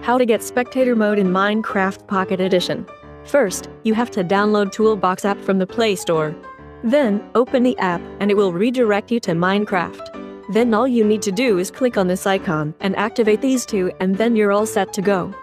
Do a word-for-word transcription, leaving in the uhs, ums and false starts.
How to get spectator mode in Minecraft Pocket Edition. First, you have to download Toolbox app from the Play Store. Then, open the app and it will redirect you to Minecraft. Then all you need to do is click on this icon and activate these two, and then you're all set to go.